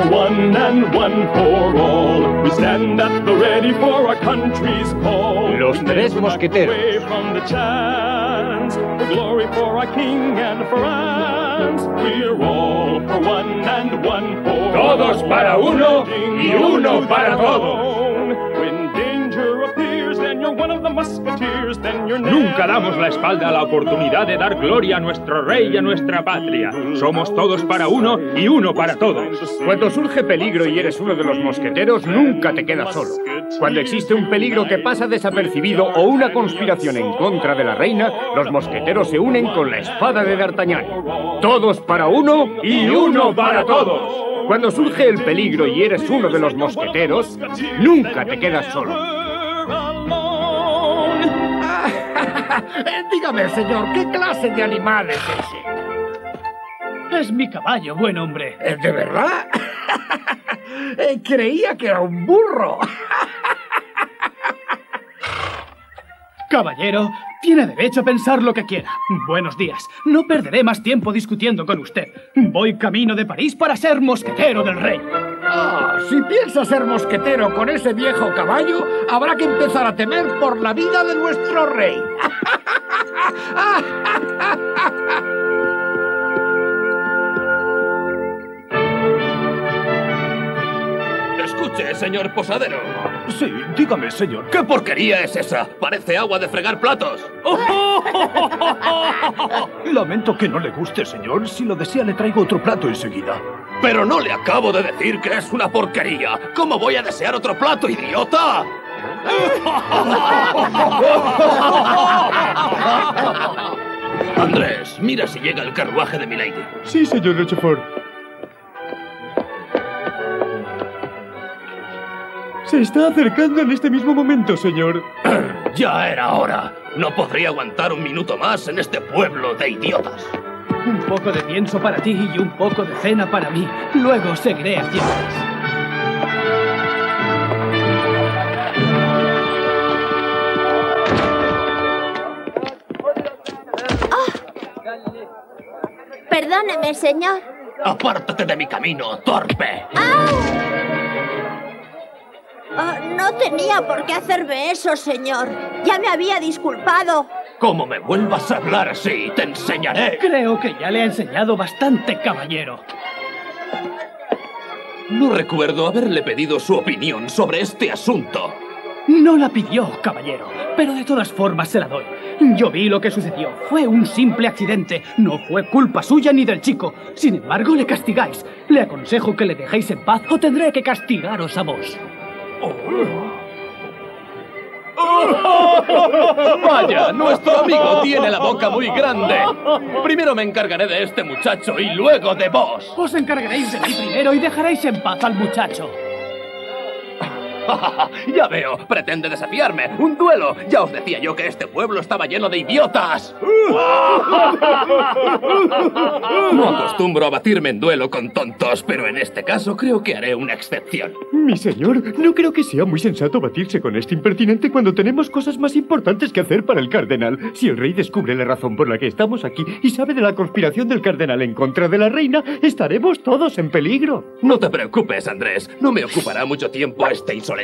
one and one for all. We stand at the ready for our country's call. Los Tres Mosqueteros. Away from the chance, for glory for our king and France. We're all for one and one for all. Todos para uno y uno para todos. When danger appears, then you're one of the musketeers, then you're Nunca damos la espalda a la oportunidad de dar gloria a nuestro rey y a nuestra patria. Somos todos para uno y uno para todos. Cuando surge peligro y eres uno de los mosqueteros, nunca te quedas solo. Cuando existe un peligro que pasa desapercibido o una conspiración en contra de la reina, los mosqueteros se unen con la espada de D'Artagnan. Todos para uno y uno para todos. Cuando surge el peligro y eres uno de los mosqueteros, nunca te quedas solo. Dígame, señor, ¿qué clase de animal es ese? Es mi caballo, buen hombre. ¿De verdad? Creía que era un burro. Caballero, tiene derecho a pensar lo que quiera. Buenos días. No perderé más tiempo discutiendo con usted. Voy camino de París para ser mosquetero del rey. Ah, si piensa ser mosquetero con ese viejo caballo, habrá que empezar a temer por la vida de nuestro rey. Escuche, señor posadero. Sí, dígame, señor. ¿Qué porquería es esa? Parece agua de fregar platos. Lamento que no le guste, señor. Si lo desea, le traigo otro plato enseguida. Pero no le acabo de decir que es una porquería. ¿Cómo voy a desear otro plato, idiota? Andrés, mira si llega el carruaje de Milady. Sí, señor Rochefort. Se está acercando en este mismo momento, señor. Ya era hora. No podría aguantar un minuto más en este pueblo de idiotas. Un poco de pienso para ti y un poco de cena para mí. Luego seguiré haciéndolas. Perdóneme, señor. Apártate de mi camino, torpe. No tenía por qué hacerme eso, señor. Ya me había disculpado. Como me vuelvas a hablar así, te enseñaré. Creo que ya le ha enseñado bastante, caballero. No recuerdo haberle pedido su opinión sobre este asunto. No la pidió, caballero, pero de todas formas se la doy. Yo vi lo que sucedió. Fue un simple accidente. No fue culpa suya ni del chico. Sin embargo, le castigáis. Le aconsejo que le dejéis en paz o tendré que castigaros a vos. Vaya, nuestro amigo tiene la boca muy grande. Primero me encargaré de este muchacho y luego de vos. Os encargaréis de mí primero y dejaréis en paz al muchacho. Ya veo, pretende desafiarme. ¡Un duelo! Ya os decía yo que este pueblo estaba lleno de idiotas. No acostumbro a batirme en duelo con tontos, pero en este caso creo que haré una excepción. Mi señor, no creo que sea muy sensato batirse con este impertinente cuando tenemos cosas más importantes que hacer para el cardenal. Si el rey descubre la razón por la que estamos aquí y sabe de la conspiración del cardenal en contra de la reina, estaremos todos en peligro. No te preocupes, Andrés. No me ocupará mucho tiempo este insolente.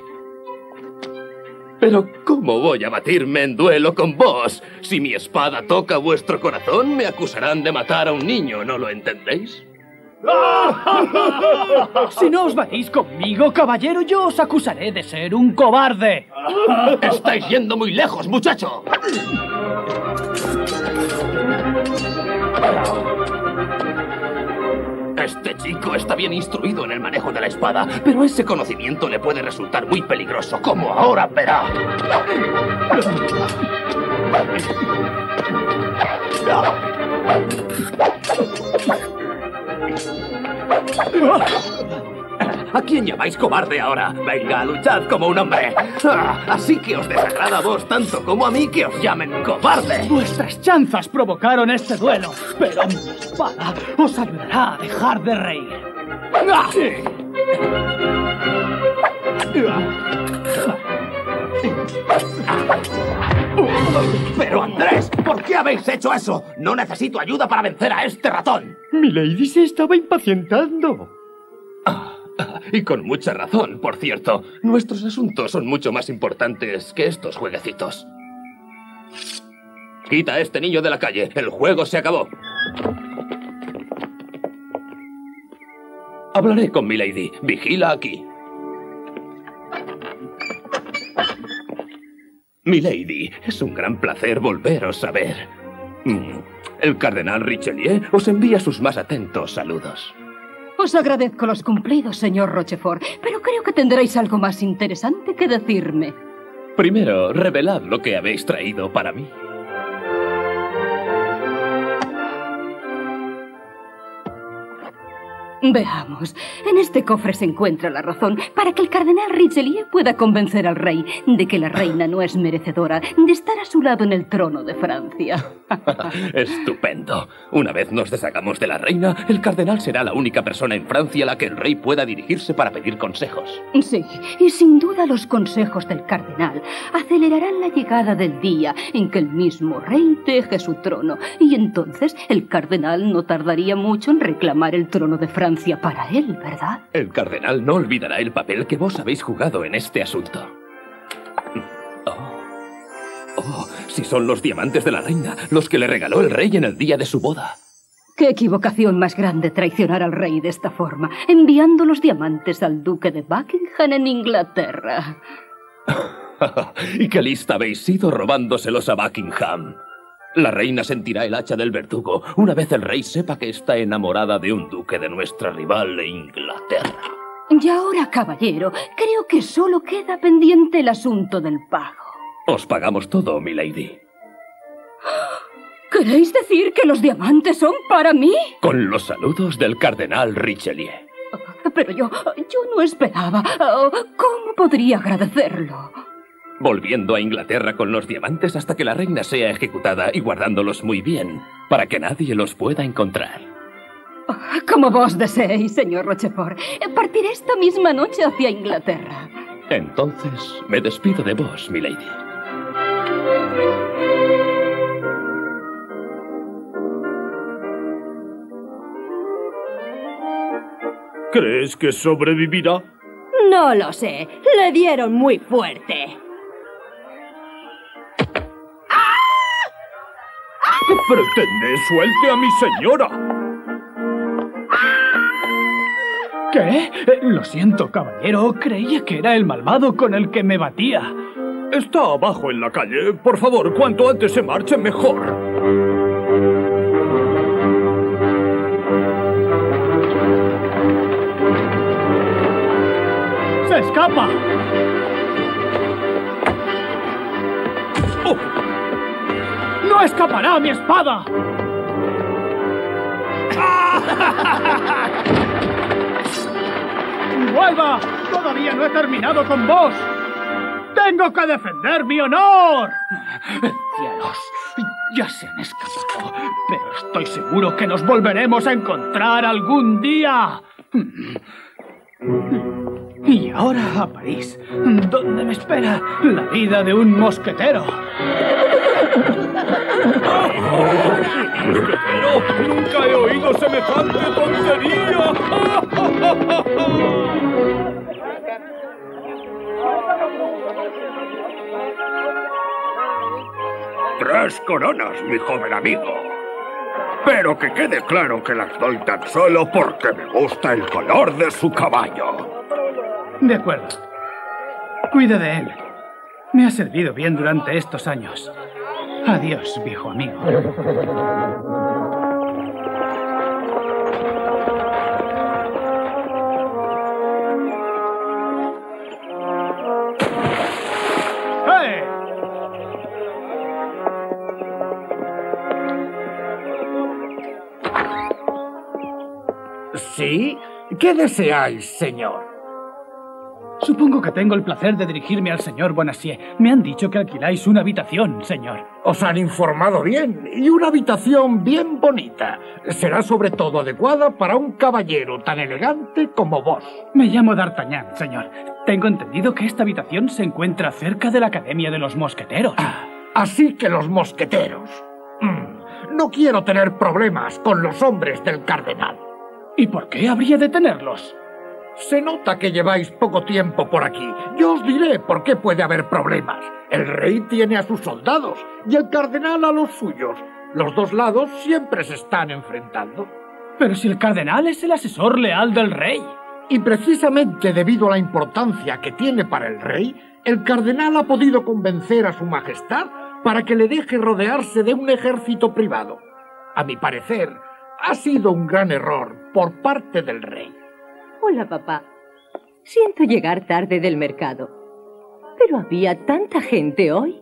Pero ¿cómo voy a batirme en duelo con vos? Si mi espada toca vuestro corazón, me acusarán de matar a un niño, ¿no lo entendéis? Si no os batís conmigo, caballero, yo os acusaré de ser un cobarde. Estáis yendo muy lejos, muchacho. Este chico está bien instruido en el manejo de la espada, pero ese conocimiento le puede resultar muy peligroso, como ahora verá. ¿A quién llamáis cobarde ahora? Venga, luchad como un hombre. Así que os desagrada a vos tanto como a mí que os llamen cobarde. Vuestras chanzas provocaron este duelo, pero mi espada os ayudará a dejar de reír. Pero Andrés, ¿por qué habéis hecho eso? No necesito ayuda para vencer a este ratón. Milady se estaba impacientando. Y con mucha razón, por cierto. Nuestros asuntos son mucho más importantes que estos jueguecitos. Quita a este niño de la calle. El juego se acabó. Hablaré con Milady. Vigila aquí. Milady, es un gran placer volveros a ver. El cardenal Richelieu os envía sus más atentos saludos. Os agradezco los cumplidos, señor Rochefort, pero creo que tendréis algo más interesante que decirme. Primero, revelad lo que habéis traído para mí. Veamos, en este cofre se encuentra la razón para que el cardenal Richelieu pueda convencer al rey de que la reina no es merecedora de estar a su lado en el trono de Francia. Estupendo. Una vez nos deshagamos de la reina, el cardenal será la única persona en Francia a la que el rey pueda dirigirse para pedir consejos. Sí, y sin duda los consejos del cardenal acelerarán la llegada del día en que el mismo rey deje su trono, y entonces el cardenal no tardaría mucho en reclamar el trono de Francia para él, ¿verdad? El cardenal no olvidará el papel que vos habéis jugado en este asunto. Si son los diamantes de la reina, los que le regaló el rey en el día de su boda. Qué equivocación más grande traicionar al rey de esta forma, enviando los diamantes al duque de Buckingham en Inglaterra. ¿Y qué lista habéis sido robándoselos a Buckingham? La reina sentirá el hacha del verdugo una vez el rey sepa que está enamorada de un duque de nuestra rival de Inglaterra. Y ahora, caballero, creo que solo queda pendiente el asunto del pago. Os pagamos todo, milady. ¿Queréis decir que los diamantes son para mí? Con los saludos del cardenal Richelieu. Pero yo no esperaba. ¿Cómo podría agradecerlo? Volviendo a Inglaterra con los diamantes hasta que la reina sea ejecutada y guardándolos muy bien, para que nadie los pueda encontrar. Como vos deseéis, señor Rochefort. Partiré esta misma noche hacia Inglaterra. Entonces, me despido de vos, milady. ¿Crees que sobrevivirá? No lo sé. Le dieron muy fuerte. ¿Qué pretende? ¡Suelte a mi señora! ¿Qué? Lo siento, caballero. Creía que era el malvado con el que me batía. Está abajo en la calle. Por favor, cuanto antes se marche, mejor. ¡Se escapa! ¡Oh! ¡No escapará mi espada! ¡Vuelva! ¡Todavía no he terminado con vos! ¡Tengo que defender mi honor! ¡Cielos! Ya se han escapado, pero estoy seguro que nos volveremos a encontrar algún día. Y ahora a París, donde me espera la vida de un mosquetero. ¡Mosquetero! ¡Nunca he oído semejante tontería! 3 coronas, mi joven amigo. Pero que quede claro que las doy tan solo porque me gusta el color de su caballo. De acuerdo. Cuida de él. Me ha servido bien durante estos años. Adiós, viejo amigo. ¡Hey! ¿Sí? ¿Qué deseáis, señor? Supongo que tengo el placer de dirigirme al señor Bonacieux. Me han dicho que alquiláis una habitación, señor. Os han informado bien, y una habitación bien bonita. Será sobre todo adecuada para un caballero tan elegante como vos. Me llamo D'Artagnan, señor. Tengo entendido que esta habitación se encuentra cerca de la Academia de los Mosqueteros. Así que los mosqueteros. No quiero tener problemas con los hombres del cardenal. ¿Y por qué habría de tenerlos? Se nota que lleváis poco tiempo por aquí. Yo os diré por qué puede haber problemas. El rey tiene a sus soldados y el cardenal a los suyos. Los dos lados siempre se están enfrentando. Pero si el cardenal es el asesor leal del rey. Y precisamente debido a la importancia que tiene para el rey, el cardenal ha podido convencer a su majestad para que le deje rodearse de un ejército privado. A mi parecer, ha sido un gran error por parte del rey. Hola, papá. Siento llegar tarde del mercado. Pero había tanta gente hoy.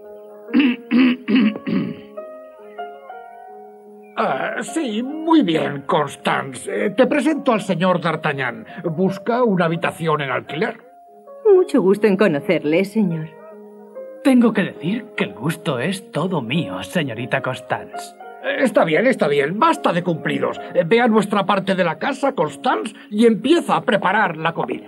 Sí, muy bien, Constance. Te presento al señor D'Artagnan. ¿Busca una habitación en alquiler? Mucho gusto en conocerle, señor. Tengo que decir que el gusto es todo mío, señorita Constance. Está bien. Basta de cumplidos. Ve a nuestra parte de la casa, Constance, y empieza a preparar la comida.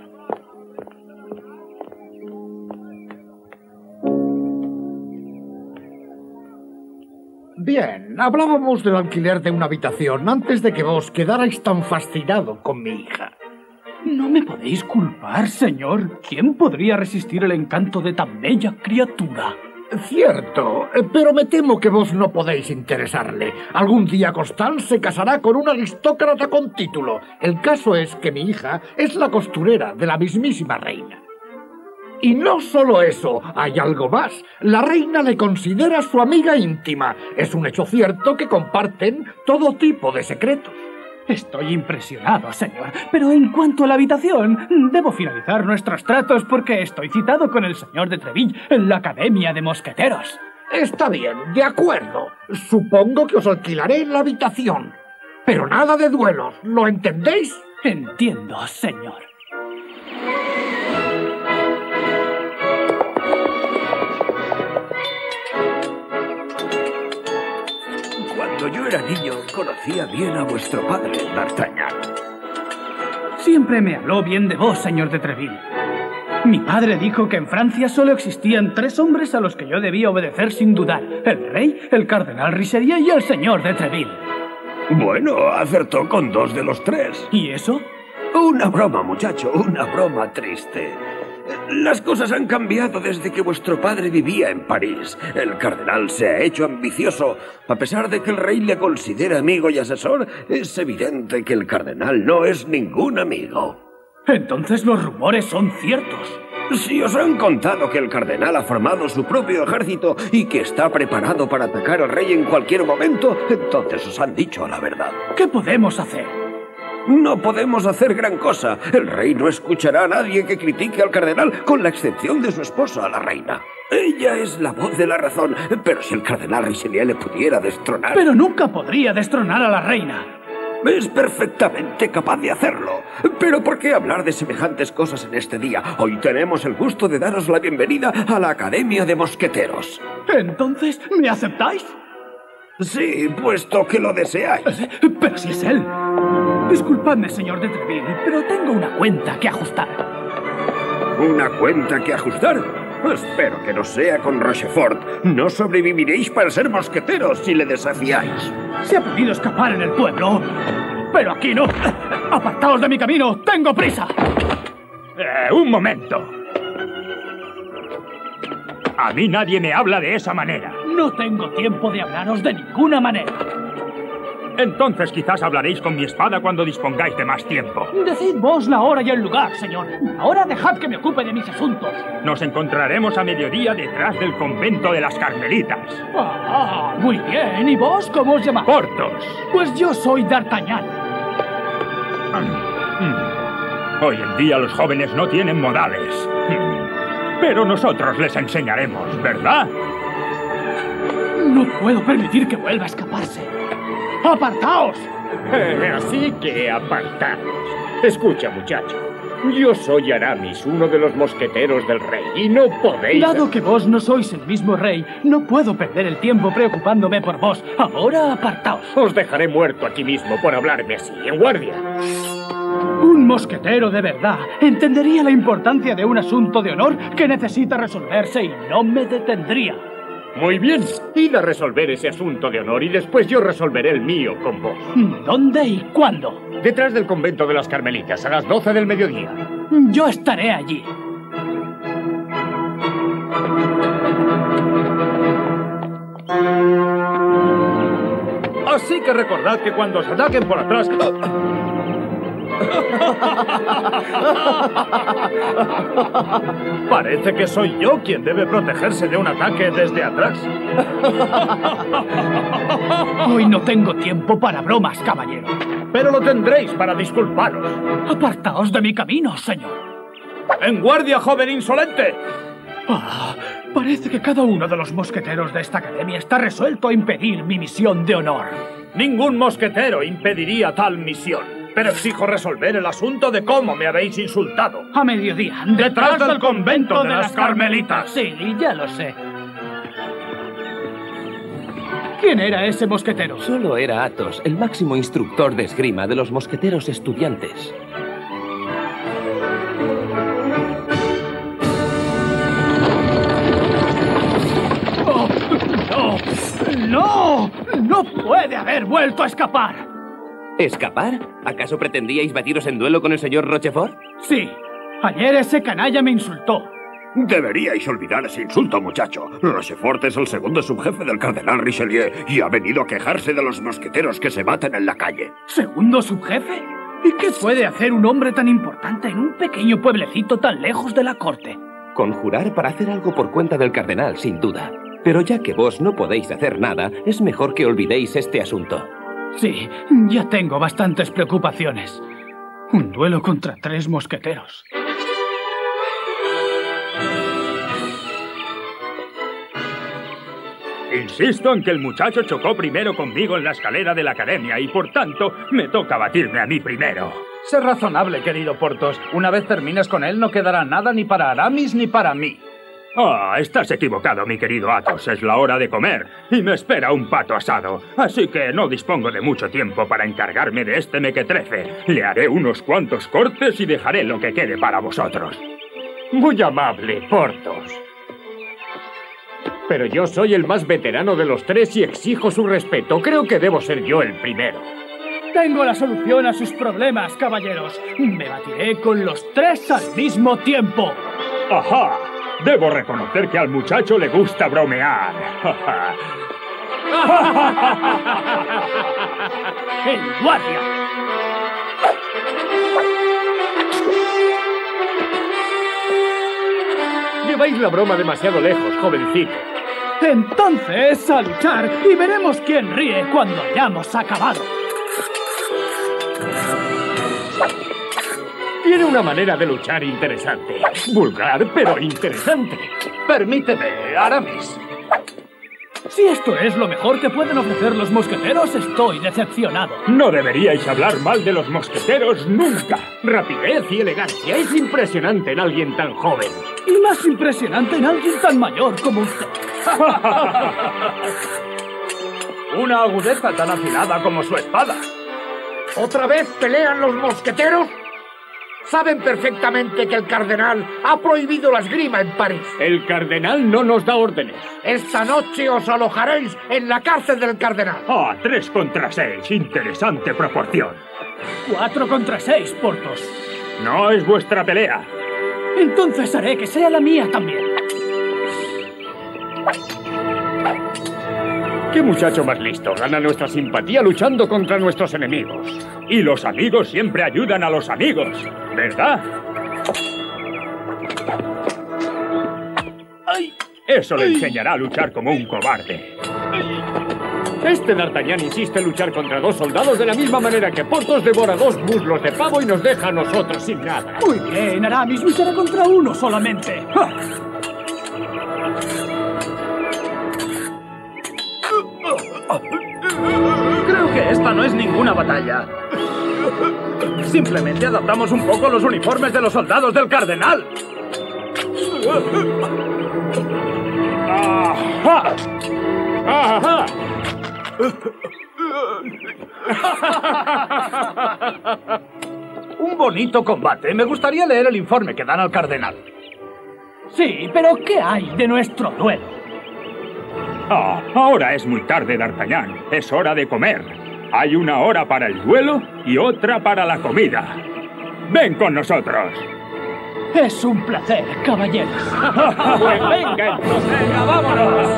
Bien, hablábamos del alquiler de una habitación antes de que vos quedarais tan fascinado con mi hija. No me podéis culpar, señor. ¿Quién podría resistir el encanto de tan bella criatura? Cierto, pero me temo que vos no podéis interesarle. Algún día Constance se casará con un aristócrata con título. El caso es que mi hija es la costurera de la mismísima reina. Y no solo eso, hay algo más. La reina le considera su amiga íntima. Es un hecho cierto que comparten todo tipo de secretos. Estoy impresionado, señor. Pero en cuanto a la habitación, debo finalizar nuestros tratos porque estoy citado con el señor de Treville en la Academia de Mosqueteros. Está bien, de acuerdo. Supongo que os alquilaré en la habitación. Pero nada de duelos, ¿lo entendéis? Entiendo, señor. Cuando yo era niño, conocía bien a vuestro padre, D'Artagnan. Siempre me habló bien de vos, señor de Treville. Mi padre dijo que en Francia solo existían 3 hombres a los que yo debía obedecer sin dudar. El rey, el cardenal Richelieu y el señor de Treville. Bueno, acertó con 2 de los 3. ¿Y eso? Una broma, muchacho, una broma triste. Las cosas han cambiado desde que vuestro padre vivía en París. El cardenal se ha hecho ambicioso. A pesar de que el rey le considera amigo y asesor, es evidente que el cardenal no es ningún amigo. Entonces los rumores son ciertos. Si os han contado que el cardenal ha formado su propio ejército y que está preparado para atacar al rey en cualquier momento, entonces os han dicho la verdad. ¿Qué podemos hacer? No podemos hacer gran cosa. El rey no escuchará a nadie que critique al cardenal, con la excepción de su esposa, la reina. Ella es la voz de la razón, pero si el cardenal Richelieu le pudiera destronar... Pero nunca podría destronar a la reina. Es perfectamente capaz de hacerlo. Pero ¿por qué hablar de semejantes cosas en este día? Hoy tenemos el gusto de daros la bienvenida a la Academia de Mosqueteros. ¿Entonces me aceptáis? Sí, puesto que lo deseáis. Pero si es él. Disculpadme, señor de Treville, pero tengo una cuenta que ajustar. ¿Una cuenta que ajustar? Espero que no sea con Rochefort. No sobreviviréis para ser mosqueteros si le desafiáis. Se ha podido escapar en el pueblo, pero aquí no. ¡Apartaos de mi camino! ¡Tengo prisa! Un momento. A mí nadie me habla de esa manera. No tengo tiempo de hablaros de ninguna manera. Entonces quizás hablaréis con mi espada cuando dispongáis de más tiempo. Decid vos la hora y el lugar, señor. Ahora dejad que me ocupe de mis asuntos. Nos encontraremos a mediodía detrás del convento de las Carmelitas. Ah, muy bien. ¿Y vos cómo os llamáis? Porthos. Pues yo soy D'Artagnan. Hoy en día los jóvenes no tienen modales. Pero nosotros les enseñaremos, ¿verdad? No puedo permitir que vuelva a escaparse. ¡Apartaos! Así que apartaos. Escucha, muchacho. Yo soy Aramis, uno de los mosqueteros del rey, y no podéis... Dado que vos no sois el mismo rey, no puedo perder el tiempo preocupándome por vos. Ahora apartaos. Os dejaré muerto aquí mismo por hablarme así. ¡En guardia! Un mosquetero de verdad entendería la importancia de un asunto de honor que necesita resolverse y no me detendría. Muy bien. Id a resolver ese asunto de honor y después yo resolveré el mío con vos. ¿Dónde y cuándo? Detrás del convento de las Carmelitas, a las 12 del mediodía. Yo estaré allí. Así que recordad que cuando os ataquen por atrás... Parece que soy yo quien debe protegerse de un ataque desde atrás. Hoy no tengo tiempo para bromas, caballero. Pero lo tendréis para disculparos. Apartaos de mi camino, señor. ¡En guardia, joven insolente! Parece que cada uno de los mosqueteros de esta academia está resuelto a impedir mi misión de honor. Ningún mosquetero impediría tal misión. Pero exijo resolver el asunto de cómo me habéis insultado. A mediodía, detrás del convento de las Carmelitas. Sí, ya lo sé. ¿Quién era ese mosquetero? Solo era Athos, el máximo instructor de esgrima de los mosqueteros estudiantes. ¡No! ¡No puede haber vuelto a escapar! ¿Escapar? ¿Acaso pretendíais batiros en duelo con el señor Rochefort? Sí. Ayer ese canalla me insultó. Deberíais olvidar ese insulto, muchacho. Rochefort es el segundo subjefe del cardenal Richelieu y ha venido a quejarse de los mosqueteros que se baten en la calle. ¿Segundo subjefe? ¿Y qué puede hacer un hombre tan importante en un pequeño pueblecito tan lejos de la corte? Conjurar para hacer algo por cuenta del cardenal, sin duda. Pero ya que vos no podéis hacer nada, es mejor que olvidéis este asunto. Sí, ya tengo bastantes preocupaciones. Un duelo contra 3 mosqueteros. Insisto en que el muchacho chocó primero conmigo en la escalera de la academia y, por tanto, me toca batirme a mí primero. Sé razonable, querido Porthos. Una vez termines con él, no quedará nada ni para Aramis ni para mí. Estás equivocado, mi querido Athos. Es la hora de comer y me espera un pato asado. Así que no dispongo de mucho tiempo para encargarme de este mequetrefe. Le haré unos cuantos cortes y dejaré lo que quede para vosotros. Muy amable, Porthos. Pero yo soy el más veterano de los 3 y exijo su respeto. Creo que debo ser yo el primero. Tengo la solución a sus problemas, caballeros. Me batiré con los 3 al mismo tiempo. ¡Ajá! Debo reconocer que al muchacho le gusta bromear. ¡En guardia! Lleváis la broma demasiado lejos, jovencito. Entonces, a luchar y veremos quién ríe cuando hayamos acabado. Tiene una manera de luchar interesante. Vulgar, pero interesante. Permíteme, Aramis. Si esto es lo mejor que pueden ofrecer los mosqueteros, estoy decepcionado. No deberíais hablar mal de los mosqueteros nunca. Rapidez y elegancia es impresionante en alguien tan joven. Y más impresionante en alguien tan mayor como usted. Una agudeza tan afilada como su espada. ¿Otra vez pelean los mosqueteros? Saben perfectamente que el cardenal ha prohibido la esgrima en París. El cardenal no nos da órdenes. Esta noche os alojaréis en la cárcel del cardenal. 3 contra 6. Interesante proporción. 4 contra 6, Porthos. No es vuestra pelea. Entonces haré que sea la mía también. ¡Qué muchacho más listo! Gana nuestra simpatía luchando contra nuestros enemigos. Y los amigos siempre ayudan a los amigos, ¿verdad? ¡Ay! Eso le enseñará a luchar como un cobarde. Este D'Artagnan insiste en luchar contra 2 soldados de la misma manera que Porthos devora 2 muslos de pavo y nos deja a nosotros sin nada. Muy bien, Aramis luchará contra 1 solamente. ¡Ja! Creo que esta no es ninguna batalla. Simplemente adaptamos un poco los uniformes de los soldados del cardenal. ¡Ajá! ¡Ajá! Un bonito combate. Me gustaría leer el informe que dan al cardenal. Sí, pero ¿qué hay de nuestro duelo? Ah, ahora es muy tarde, D'Artagnan. Es hora de comer. Hay una hora para el duelo y otra para la comida. ¡Ven con nosotros! Es un placer, caballeros. Pues venga, entonces. ¡Venga, vámonos!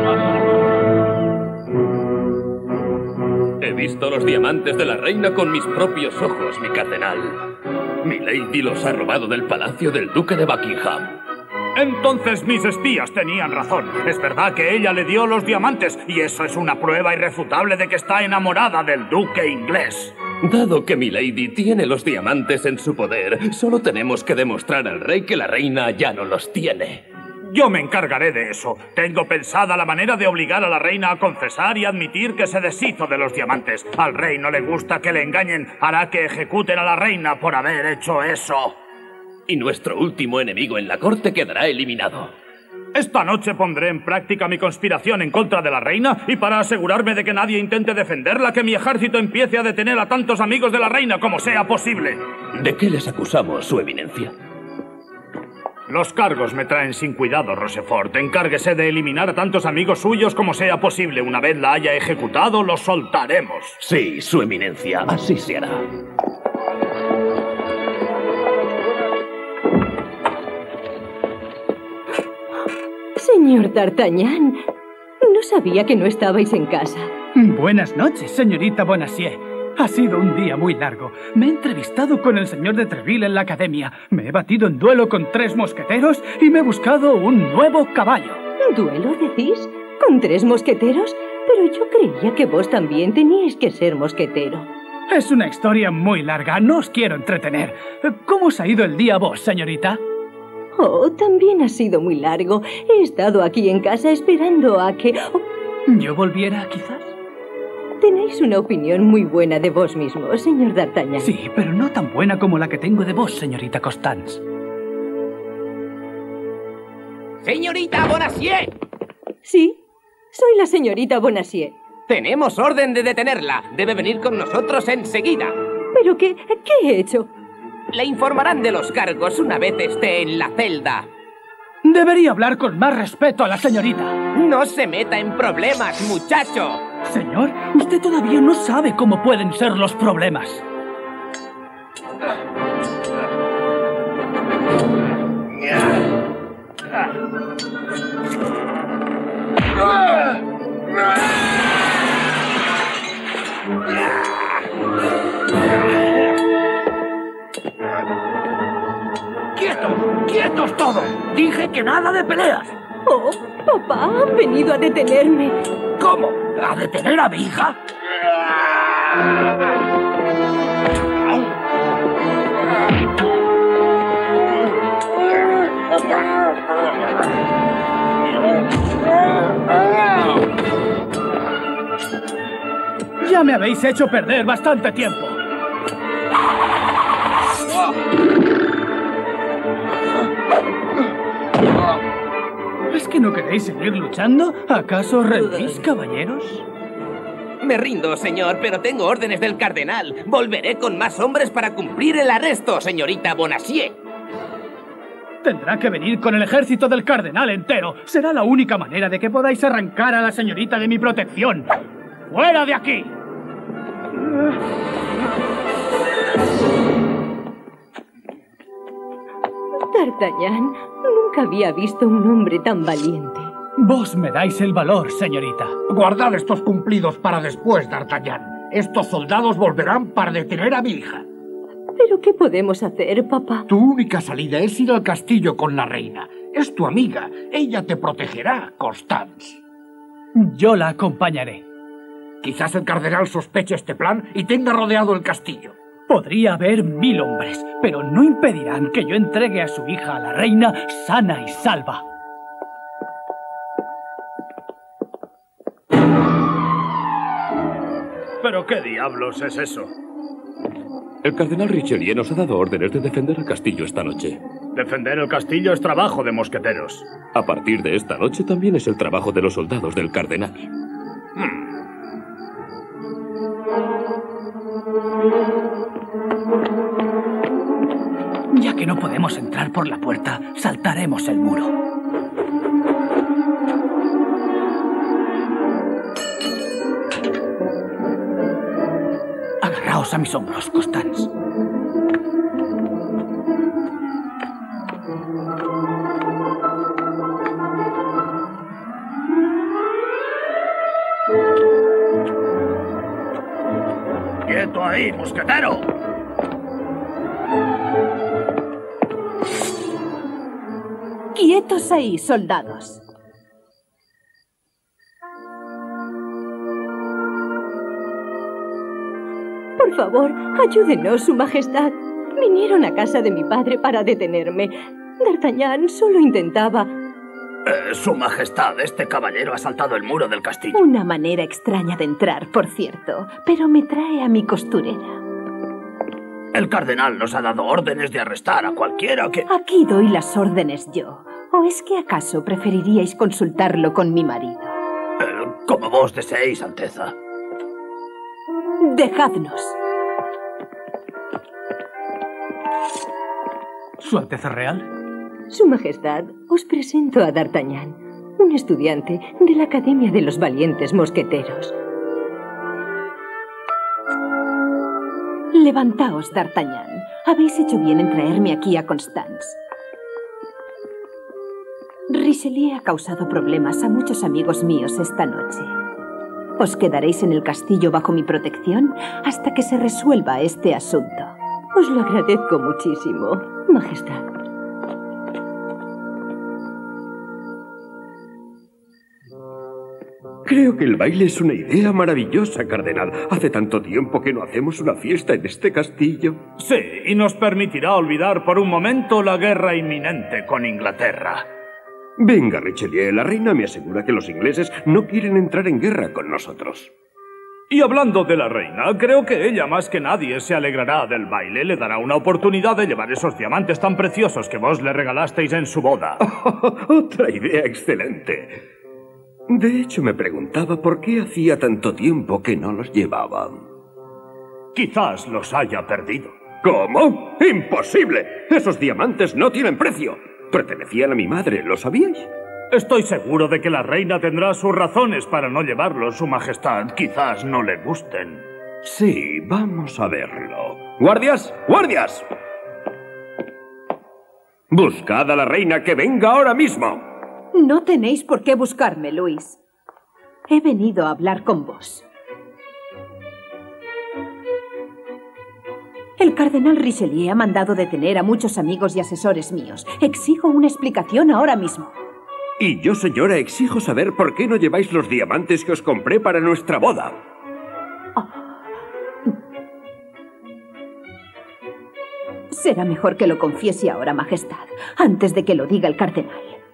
He visto los diamantes de la reina con mis propios ojos, mi cardenal. Milady los ha robado del palacio del duque de Buckingham. Entonces mis espías tenían razón. Es verdad que ella le dio los diamantes y eso es una prueba irrefutable de que está enamorada del duque inglés. Dado que Milady tiene los diamantes en su poder, solo tenemos que demostrar al rey que la reina ya no los tiene. Yo me encargaré de eso. Tengo pensada la manera de obligar a la reina a confesar y admitir que se deshizo de los diamantes. Al rey no le gusta que le engañen. Hará que ejecuten a la reina por haber hecho eso. Y nuestro último enemigo en la corte quedará eliminado. Esta noche pondré en práctica mi conspiración en contra de la reina y para asegurarme de que nadie intente defenderla, que mi ejército empiece a detener a tantos amigos de la reina como sea posible. ¿De qué les acusamos, su eminencia? Los cargos me traen sin cuidado, Rochefort. Encárguese de eliminar a tantos amigos suyos como sea posible. Una vez la haya ejecutado, los soltaremos. Sí, su eminencia, así se hará. Señor D'Artagnan, no sabía que no estabais en casa. Buenas noches, señorita Bonacieux. Ha sido un día muy largo. Me he entrevistado con el señor de Treville en la academia. Me he batido en duelo con 3 mosqueteros y me he buscado un nuevo caballo. ¿Duelo, decís? ¿Con 3 mosqueteros? Pero yo creía que vos también teníais que ser mosquetero. Es una historia muy larga. No os quiero entretener. ¿Cómo os ha ido el día a vos, señorita? Oh, también ha sido muy largo. He estado aquí en casa esperando a que... ¿Yo volviera, quizás? Tenéis una opinión muy buena de vos mismo, señor D'Artagnan. Sí, pero no tan buena como la que tengo de vos, señorita Constance. ¡Señorita Bonacieux! Sí, soy la señorita Bonacieux. Tenemos orden de detenerla. Debe venir con nosotros enseguida. ¿Pero qué he hecho? Le informarán de los cargos una vez esté en la celda. Debería hablar con más respeto a la señorita. No se meta en problemas, muchacho. Señor, usted todavía no sabe cómo pueden ser los problemas. ¡Quietos! ¡Quietos todos! Dije que nada de peleas. Oh, papá, han venido a detenerme. ¿Cómo? ¿A detener a mi hija? Ya me habéis hecho perder bastante tiempo. ¿Es que no queréis seguir luchando? ¿Acaso rendís, caballeros? Me rindo, señor, pero tengo órdenes del cardenal. Volveré con más hombres para cumplir el arresto, señorita Bonacieux. Tendrá que venir con el ejército del cardenal entero. Será la única manera de que podáis arrancar a la señorita de mi protección. ¡Fuera de aquí! D'Artagnan, nunca había visto un hombre tan valiente. Vos me dais el valor, señorita. Guardad estos cumplidos para después, D'Artagnan. Estos soldados volverán para detener a mi hija. ¿Pero qué podemos hacer, papá? Tu única salida es ir al castillo con la reina. Es tu amiga. Ella te protegerá, Constance. Yo la acompañaré. Quizás el cardenal sospeche este plan y tenga rodeado el castillo. Podría haber 1000 hombres, pero no impedirán que yo entregue a su hija a la reina sana y salva. ¿Pero qué diablos es eso? El cardenal Richelieu nos ha dado órdenes de defender el castillo esta noche. Defender el castillo es trabajo de mosqueteros. A partir de esta noche también es el trabajo de los soldados del cardenal. Ya que no podemos entrar por la puerta, saltaremos el muro. Agarraos a mis hombros, Constance. ¡Quieto ahí, mosquetero! Quietos ahí, soldados. Por favor, ayúdenos, Su Majestad. Vinieron a casa de mi padre para detenerme. D'Artagnan solo intentaba... Su Majestad, este caballero ha saltado el muro del castillo. Una manera extraña de entrar, por cierto, pero me trae a mi costurera. El cardenal nos ha dado órdenes de arrestar a cualquiera que... Aquí doy las órdenes yo. ¿O es que acaso preferiríais consultarlo con mi marido? Como vos deseéis, Alteza. Dejadnos. ¿Su Alteza Real? Su Majestad, os presento a D'Artagnan, un estudiante de la Academia de los Valientes Mosqueteros. Levantaos, D'Artagnan. Habéis hecho bien en traerme aquí a Constance. Richelieu ha causado problemas a muchos amigos míos esta noche. Os quedaréis en el castillo bajo mi protección hasta que se resuelva este asunto. Os lo agradezco muchísimo, Majestad. Creo que el baile es una idea maravillosa, cardenal. Hace tanto tiempo que no hacemos una fiesta en este castillo. Sí, y nos permitirá olvidar por un momento la guerra inminente con Inglaterra. Venga, Richelieu, la reina me asegura que los ingleses no quieren entrar en guerra con nosotros. Y hablando de la reina, creo que ella más que nadie se alegrará del baile. Le dará una oportunidad de llevar esos diamantes tan preciosos que vos le regalasteis en su boda. Otra idea excelente. De hecho, me preguntaba por qué hacía tanto tiempo que no los llevaba. Quizás los haya perdido. ¿Cómo? ¡Imposible! Esos diamantes no tienen precio. Pertenecían a mi madre, ¿lo sabíais? Estoy seguro de que la reina tendrá sus razones para no llevarlos, Su Majestad. Quizás no le gusten. Sí, vamos a verlo. ¡Guardias! ¡Guardias! Buscad a la reina, que venga ahora mismo. No tenéis por qué buscarme, Luis. He venido a hablar con vos. El cardenal Richelieu ha mandado detener a muchos amigos y asesores míos. Exijo una explicación ahora mismo. Y yo, señora, exijo saber por qué no lleváis los diamantes que os compré para nuestra boda. Será mejor que lo confiese ahora, Majestad, antes de que lo diga el cardenal.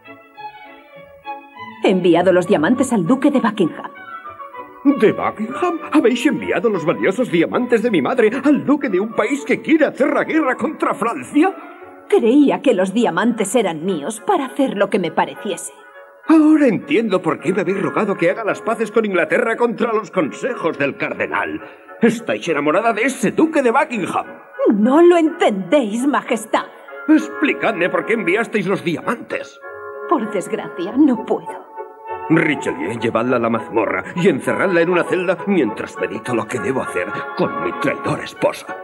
He enviado los diamantes al duque de Buckingham. ¿De Buckingham? ¿Habéis enviado los valiosos diamantes de mi madre al duque de un país que quiere hacer la guerra contra Francia? Creía que los diamantes eran míos para hacer lo que me pareciese. Ahora entiendo por qué me habéis rogado que haga las paces con Inglaterra contra los consejos del cardenal. Estáis enamorada de ese duque de Buckingham. No lo entendéis, Majestad. Explicadme por qué enviasteis los diamantes. Por desgracia, no puedo. Richelieu, llevadla a la mazmorra y encerradla en una celda mientras medito lo que debo hacer con mi traidora esposa.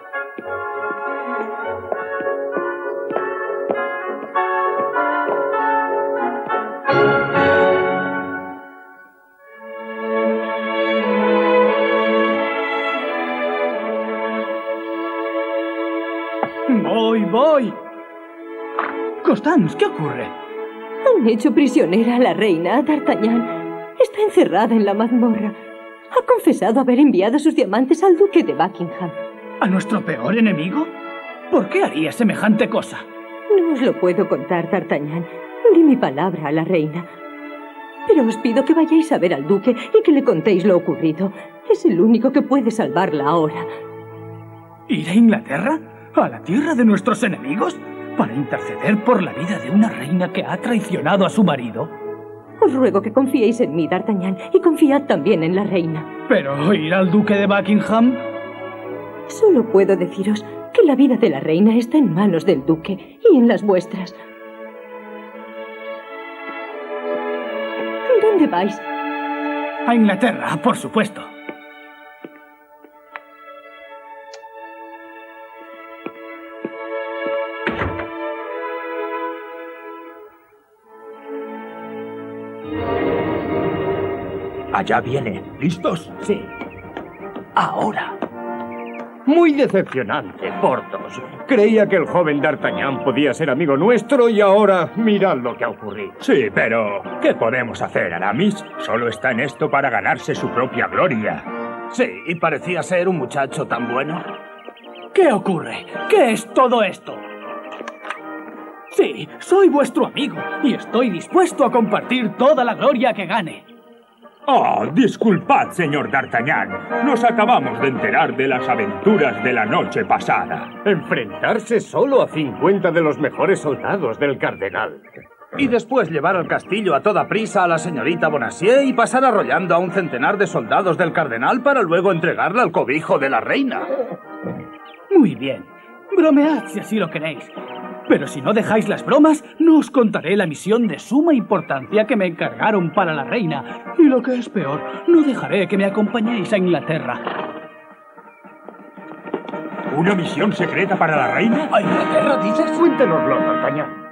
Voy. Constance, ¿qué ocurre? Han hecho prisionera a la reina, D'Artagnan. Está encerrada en la mazmorra. Ha confesado haber enviado sus diamantes al duque de Buckingham. ¿A nuestro peor enemigo? ¿Por qué haría semejante cosa? No os lo puedo contar, D'Artagnan. Di mi palabra a la reina. Pero os pido que vayáis a ver al duque y que le contéis lo ocurrido. Es el único que puede salvarla ahora. ¿Ir a Inglaterra? ¿A la tierra de nuestros enemigos? ¿Para interceder por la vida de una reina que ha traicionado a su marido? Os ruego que confiéis en mí, D'Artagnan, y confiad también en la reina. ¿Pero ir al duque de Buckingham? Solo puedo deciros que la vida de la reina está en manos del duque y en las vuestras. ¿Dónde vais? A Inglaterra, por supuesto. Allá viene. ¿Listos? Sí. Ahora. Muy decepcionante, Porthos. Creía que el joven D'Artagnan podía ser amigo nuestro y ahora mirad lo que ha ocurrido. Sí, pero ¿qué podemos hacer, Aramis? Solo está en esto para ganarse su propia gloria. Sí, y parecía ser un muchacho tan bueno. ¿Qué ocurre? ¿Qué es todo esto? Sí, soy vuestro amigo y estoy dispuesto a compartir toda la gloria que gane. Oh, disculpad, señor D'Artagnan. Nos acabamos de enterar de las aventuras de la noche pasada. Enfrentarse solo a 50 de los mejores soldados del cardenal. Y después llevar al castillo a toda prisa a la señorita Bonacieux y pasar arrollando a un centenar de soldados del cardenal para luego entregarla al cobijo de la reina. Muy bien. Bromead si así lo queréis. Pero si no dejáis las bromas, no os contaré la misión de suma importancia que me encargaron para la reina. Y lo que es peor, no dejaré que me acompañéis a Inglaterra. ¿Una misión secreta para la reina? ¿A Inglaterra, dices? Cuéntenoslo, D'Artagnan.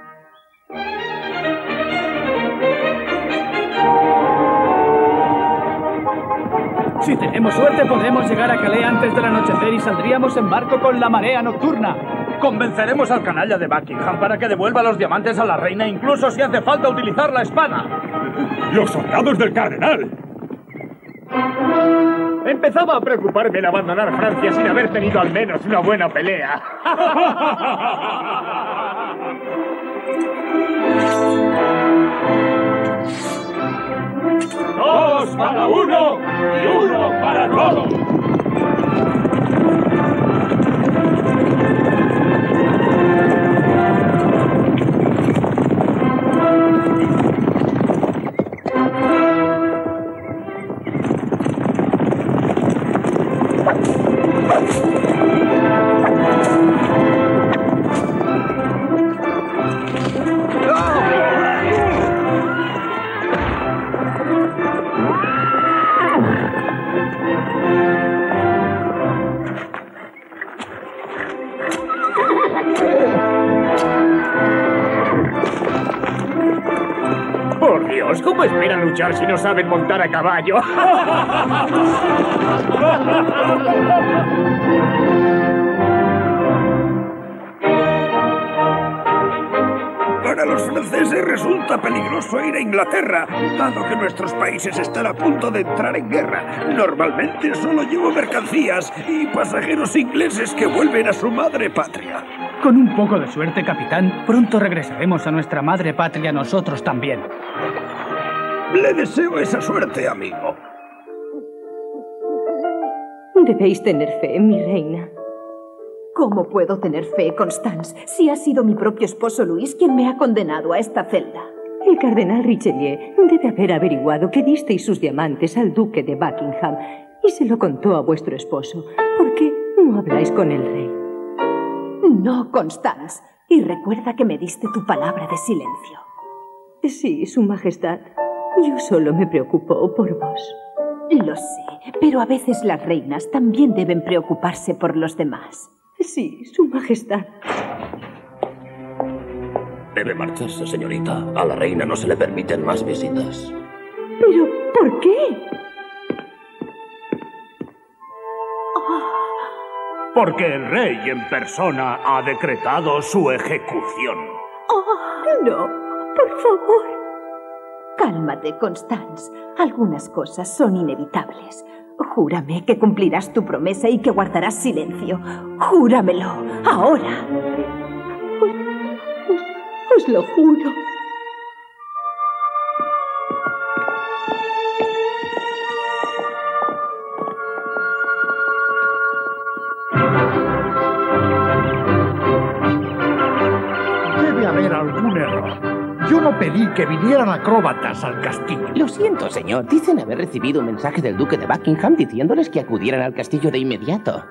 Si tenemos suerte, podremos llegar a Calais antes del anochecer y saldríamos en barco con la marea nocturna. Convenceremos al canalla de Buckingham para que devuelva los diamantes a la reina, incluso si hace falta utilizar la espada. ¡Los soldados del cardenal! Empezaba a preocuparme el abandonar Francia sin haber tenido al menos una buena pelea. ¡Dos para uno y uno para todos! Por Dios, ¿cómo esperan luchar si no saben montar a caballo? Para los franceses resulta peligroso ir a Inglaterra, dado que nuestros países están a punto de entrar en guerra. Normalmente solo llevo mercancías y pasajeros ingleses que vuelven a su madre patria. Con un poco de suerte, capitán, pronto regresaremos a nuestra madre patria nosotros también. Le deseo esa suerte, amigo. Debéis tener fe en mi reina. ¿Cómo puedo tener fe, Constance, si ha sido mi propio esposo Luis quien me ha condenado a esta celda? El cardenal Richelieu debe haber averiguado que disteis sus diamantes al duque de Buckingham y se lo contó a vuestro esposo. ¿Por qué no habláis con el rey? No, Constance. Y recuerda que me diste tu palabra de silencio. Sí, su majestad. Yo solo me preocupo por vos. Lo sé, pero a veces las reinas también deben preocuparse por los demás. Sí, su majestad. Debe marcharse, señorita. A la reina no se le permiten más visitas. ¿Pero por qué? Porque el rey en persona ha decretado su ejecución. Oh, no, por favor. Cálmate, Constance. Algunas cosas son inevitables. Júrame que cumplirás tu promesa y que guardarás silencio. Júramelo, ahora. Os lo juro. Debe haber algún error. Yo no pedí que vinieran acróbatas al castillo. Lo siento, señor. Dicen haber recibido un mensaje del duque de Buckingham diciéndoles que acudieran al castillo de inmediato.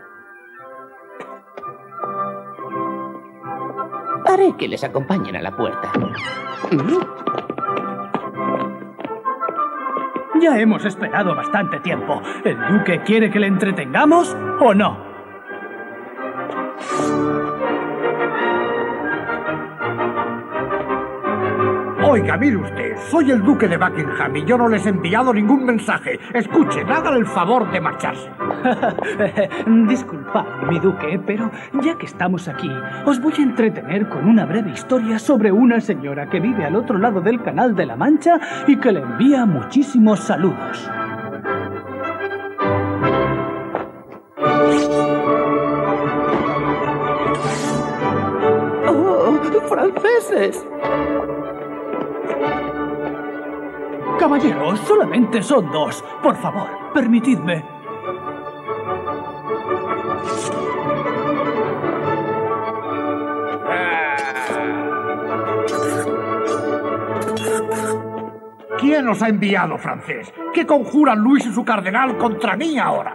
Haré que les acompañen a la puerta. Ya hemos esperado bastante tiempo. ¿El duque quiere que le entretengamos o no? Oiga, mire usted, soy el duque de Buckingham y yo no les he enviado ningún mensaje. Escuchen, hagan el favor de marcharse. Disculpad, mi duque, pero ya que estamos aquí, os voy a entretener con una breve historia sobre una señora que vive al otro lado del Canal de la Mancha y que le envía muchísimos saludos. ¡Oh, franceses! Caballeros, solamente son dos. Por favor, permitidme. ¿Quién os ha enviado, francés? ¿Qué conjuran Luis y su cardenal contra mí ahora?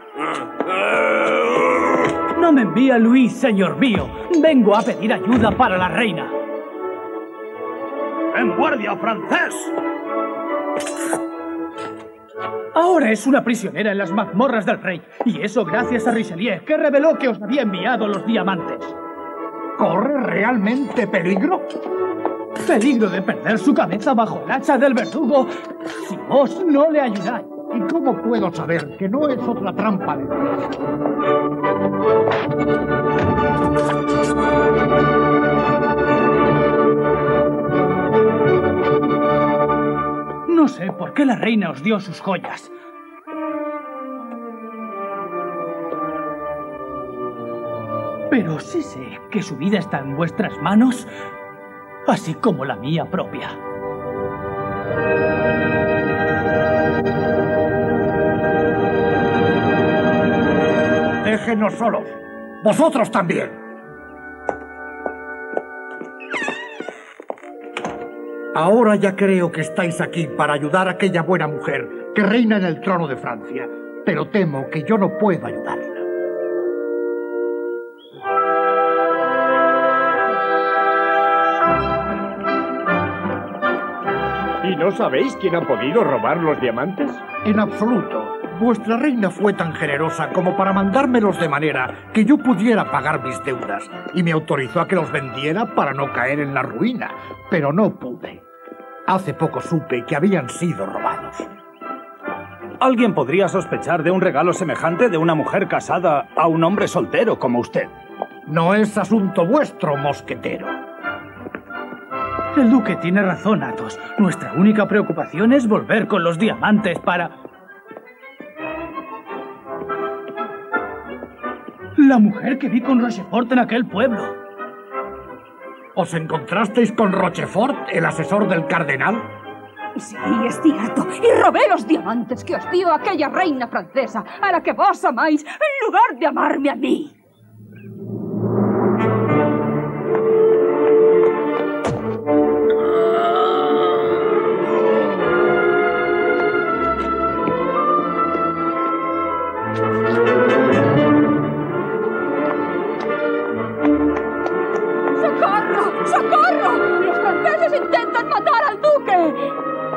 No me envía Luis, señor mío. Vengo a pedir ayuda para la reina. ¡En guardia, francés! Ahora es una prisionera en las mazmorras del rey. Y eso gracias a Richelieu, que reveló que os había enviado los diamantes. ¿Corre realmente peligro? Peligro de perder su cabeza bajo el hacha del verdugo si vos no le ayudáis. ¿Y cómo puedo saber que no es otra trampa de Dios? No sé por qué la reina os dio sus joyas. Pero sí sé que su vida está en vuestras manos, así como la mía propia. Déjenos solos. Vosotros también. Ahora ya creo que estáis aquí para ayudar a aquella buena mujer que reina en el trono de Francia, pero temo que yo no puedo ayudarla. ¿Y no sabéis quién ha podido robar los diamantes? En absoluto. Vuestra reina fue tan generosa como para mandármelos de manera que yo pudiera pagar mis deudas y me autorizó a que los vendiera para no caer en la ruina, pero no pude. Hace poco supe que habían sido robados. Alguien podría sospechar de un regalo semejante de una mujer casada a un hombre soltero como usted. No es asunto vuestro, mosquetero. El duque tiene razón, Athos. Nuestra única preocupación es volver con los diamantes para... La mujer que vi con Rochefort en aquel pueblo. ¿Os encontrasteis con Rochefort, el asesor del cardenal? Sí, es cierto. Y robé los diamantes que os dio aquella reina francesa, a la que vos amáis, en lugar de amarme a mí. ¡Socorro! ¡Socorro! ¡Los franceses intentan matar al duque!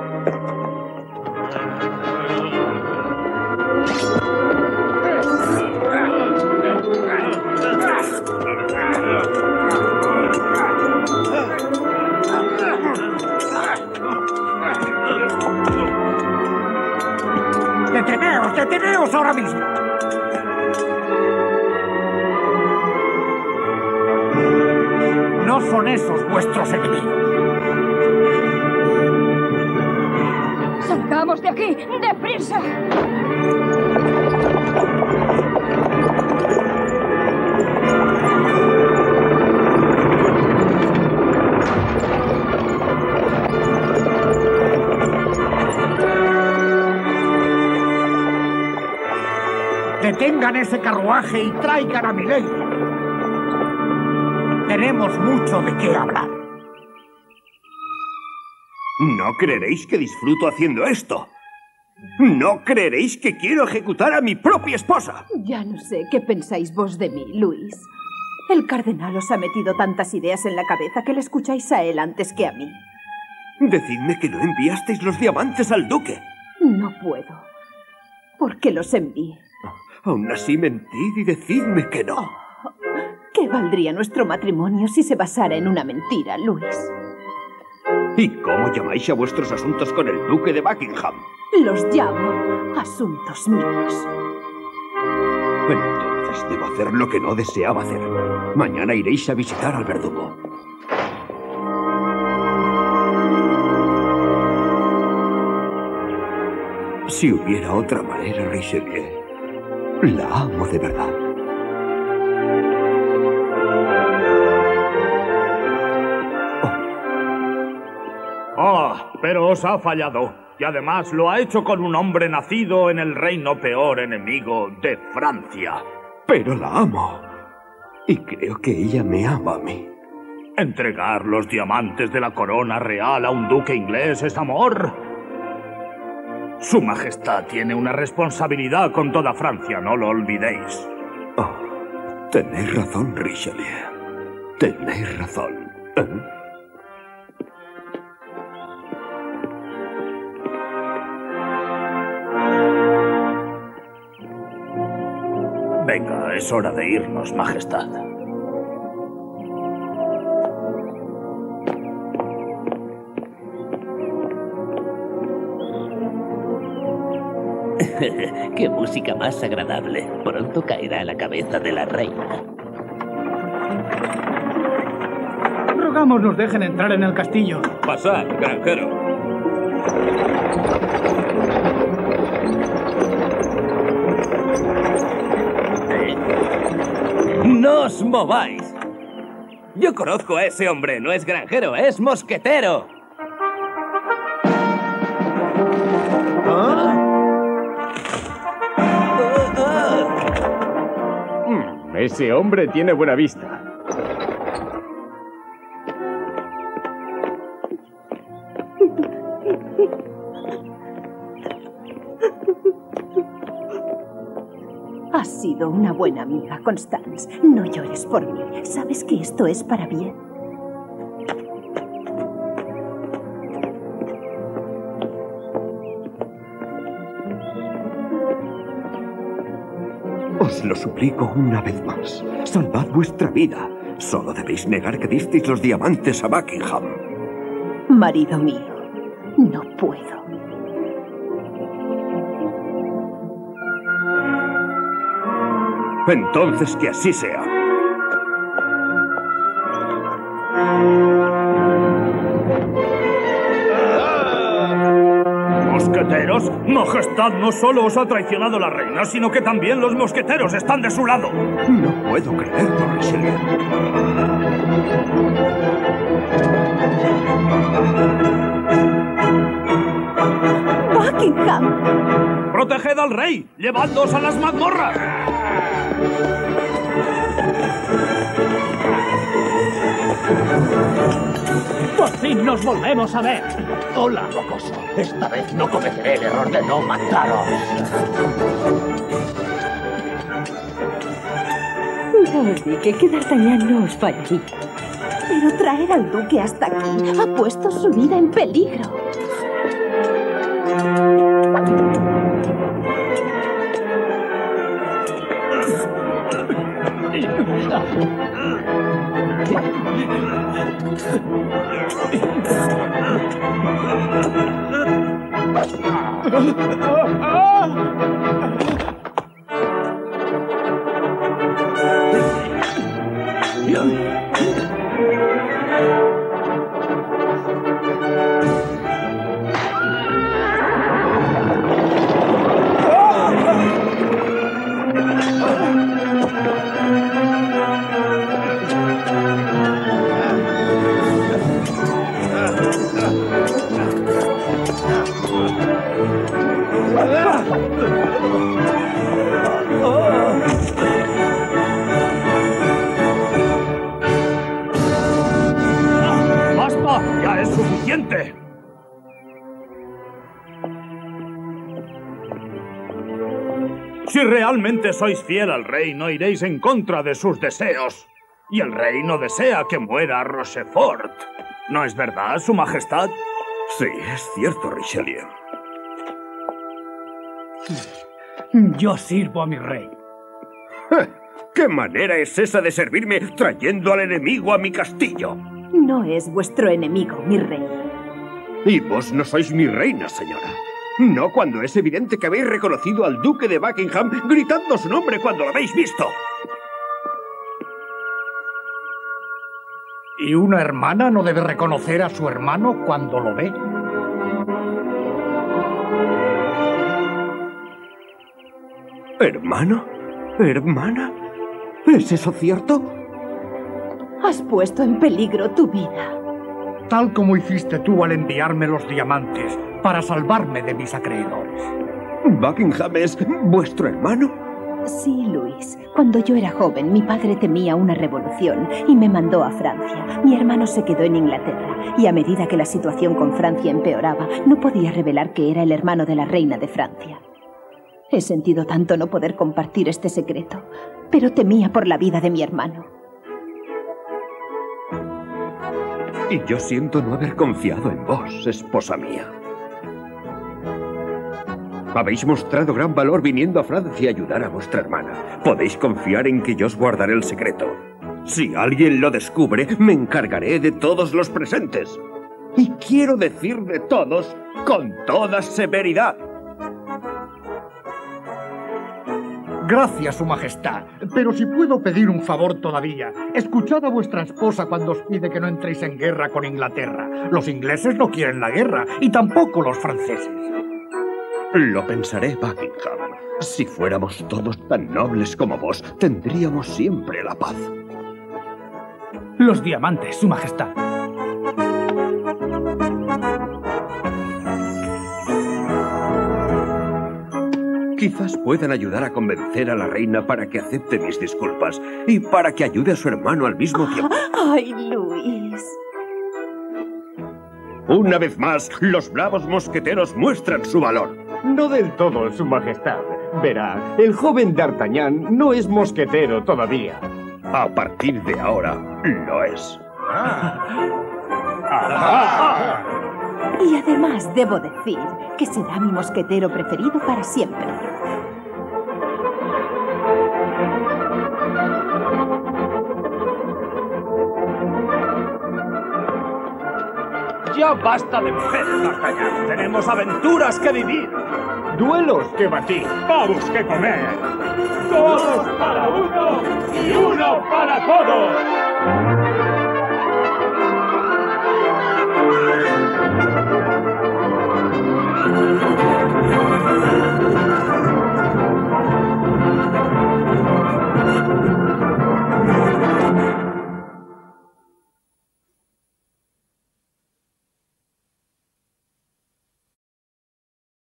¡Deteneos! ¡Deteneos ahora mismo! No son esos vuestros enemigos. ¡Salgamos de aquí! ¡Deprisa! Detengan ese carruaje y traigan a Milady. Tenemos mucho de qué hablar. No creeréis que disfruto haciendo esto. No creeréis que quiero ejecutar a mi propia esposa. Ya no sé qué pensáis vos de mí, Luis. El cardenal os ha metido tantas ideas en la cabeza que le escucháis a él antes que a mí. Decidme que no enviasteis los diamantes al duque. No puedo. ¿Por qué los envié? Aún así mentid y decidme que no. ¿Qué valdría nuestro matrimonio si se basara en una mentira, Luis? ¿Y cómo llamáis a vuestros asuntos con el duque de Buckingham? Los llamo asuntos míos. Entonces debo hacer lo que no deseaba hacer. Mañana iréis a visitar al verdugo. Si hubiera otra manera, Richelieu, la amo de verdad. Ah, pero os ha fallado. Y además lo ha hecho con un hombre nacido en el reino peor enemigo de Francia. Pero la amo. Y creo que ella me ama a mí. ¿Entregar los diamantes de la corona real a un duque inglés es amor? Su Majestad tiene una responsabilidad con toda Francia, no lo olvidéis. Oh, tenéis razón, Richelieu. Tenéis razón. Venga, es hora de irnos, Majestad. ¡Qué música más agradable! Pronto caerá a la cabeza de la reina. Rogamos nos dejen entrar en el castillo. Pasad, granjero. ¡No os mováis! Yo conozco a ese hombre, no es granjero, es mosquetero. Ese hombre tiene buena vista. Has sido una buena amiga, Constance. No llores por mí. Sabes que esto es para bien. Os lo suplico una vez más. Salvad vuestra vida. Solo debéis negar que disteis los diamantes a Buckingham. Marido mío, no puedo. Entonces que así sea. ¿Mosqueteros? Majestad, no solo os ha traicionado la reina, sino que también los mosqueteros están de su lado. No puedo creerlo, Richelieu. ¡Buckingham! ¡Proteged al rey! ¡Llevadlos a las mazmorras! ¡Por fin nos volvemos a ver! Hola, mocoso. Esta vez no cometeré el error de no mataros. No os dije que D'Artagnan no os fallaría. Pero traer al duque hasta aquí ha puesto su vida en peligro. ¡Basta! ¡Ya es suficiente! Si realmente sois fiel al rey, no iréis en contra de sus deseos. Y el rey no desea que muera Rochefort. ¿No es verdad, su majestad? Sí, es cierto, Richelieu. Yo sirvo a mi rey. ¿Qué manera es esa de servirme trayendo al enemigo a mi castillo? No es vuestro enemigo, mi rey. Y vos no sois mi reina, señora. No cuando es evidente que habéis reconocido al duque de Buckingham gritando su nombre cuando lo habéis visto. ¿Y una hermana no debe reconocer a su hermano cuando lo ve? ¿Hermano? ¿Hermana? ¿Es eso cierto? Has puesto en peligro tu vida. Tal como hiciste tú al enviarme los diamantes para salvarme de mis acreedores. ¿Buckingham es vuestro hermano? Sí, Luis. Cuando yo era joven, mi padre temía una revolución y me mandó a Francia. Mi hermano se quedó en Inglaterra y a medida que la situación con Francia empeoraba, no podía revelar que era el hermano de la reina de Francia. He sentido tanto no poder compartir este secreto, pero temía por la vida de mi hermano. Y yo siento no haber confiado en vos, esposa mía. Habéis mostrado gran valor viniendo a Francia a ayudar a vuestra hermana. Podéis confiar en que yo os guardaré el secreto. Si alguien lo descubre, me encargaré de todos los presentes. Y quiero decir de todos con toda severidad. Gracias, Su Majestad. Pero si puedo pedir un favor todavía, escuchad a vuestra esposa cuando os pide que no entréis en guerra con Inglaterra. Los ingleses no quieren la guerra, y tampoco los franceses. Lo pensaré, Buckingham. Si fuéramos todos tan nobles como vos, tendríamos siempre la paz. Los diamantes, Su Majestad. Quizás puedan ayudar a convencer a la reina para que acepte mis disculpas y para que ayude a su hermano al mismo tiempo. ¡Ay, Luis! Una vez más, los bravos mosqueteros muestran su valor. No del todo, Su Majestad. Verá, el joven D'Artagnan no es mosquetero todavía. A partir de ahora, lo es. Y además debo decir que será mi mosquetero preferido para siempre. Ya basta de mujeres, D'Artagnan. Tenemos aventuras que vivir. Duelos que batir. Pavos que comer. Todos para uno y uno para todos.